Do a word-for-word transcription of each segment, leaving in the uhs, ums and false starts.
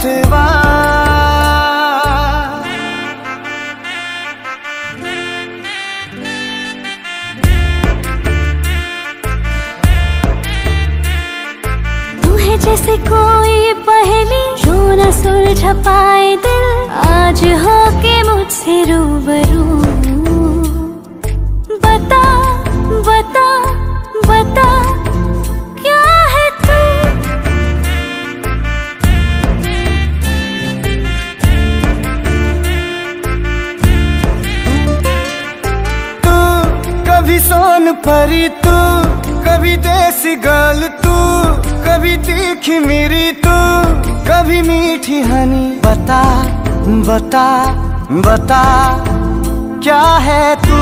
मर्तबा। तू है जैसे कोई पहेली जो न सुलझ पाए दिल, आज हो के मुझसे रूबरू। बता बता बता क्या है तू। तू कभी सोन परी, तू कभी देसी गर्ल, तू कभी तीखी मेरी, तू कभी मीठी हनी। बता बता बता क्या है तू।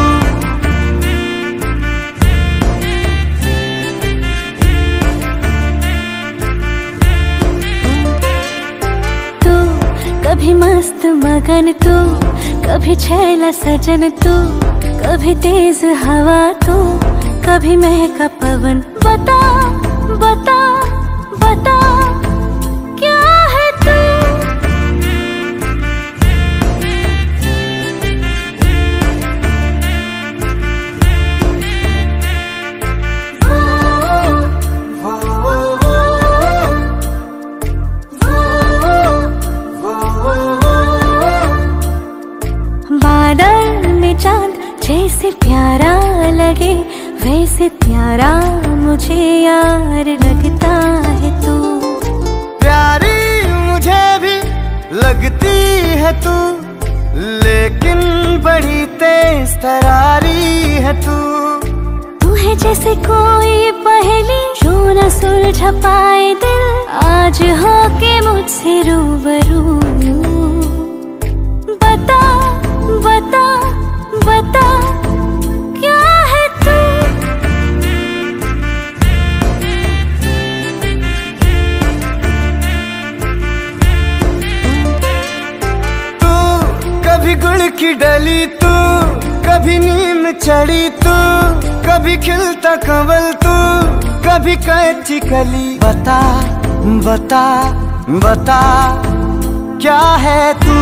तू कभी मस्त मगन, तू कभी छैला सजन, तू कभी तेज हवा, तू कभी महका पवन। बता बता बता क्या है तू। बादल में चांद जैसे प्यारा लगे, वैसे प्यारा मुझे यार लगता है तू। प्यारी मुझे भी लगती है तू, लेकिन बड़ी तेज तरारी है तू। तू है जैसे कोई पहेली जो न सुलझ पाए दिल, आज हो के मुझसे रूबरू। बता बता बता क्या है तू। तू कभी गुड़ की डली, तू कभी नीम चढ़ी, तू कभी खिलता कंवल, तू कभी कैची कली। बता बता बता क्या है तू।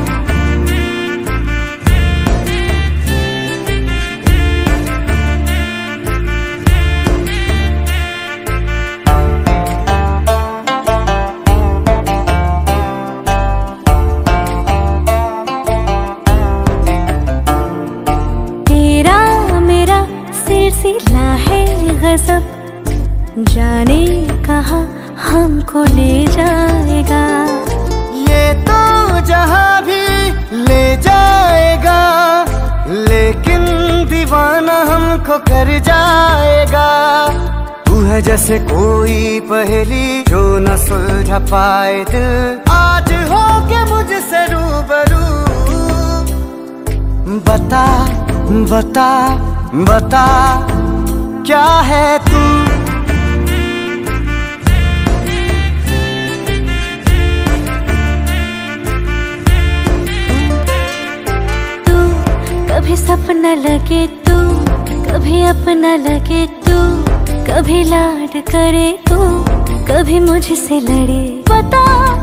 सिलसिला है गजब, जाने कहाँ हमको ले जाएगा। ये तो जहाँ भी ले जाएगा, लेकिन दीवाना हमको कर जाएगा। तू है जैसे कोई पहेली जो न सुलझ पाए दिल, आज हो के मुझसे रूबरू। बता बता बता क्या है तू। तू कभी सपना लगे, तू कभी अपना लगे, तू कभी लाड करे, तू कभी मुझसे लड़े। बता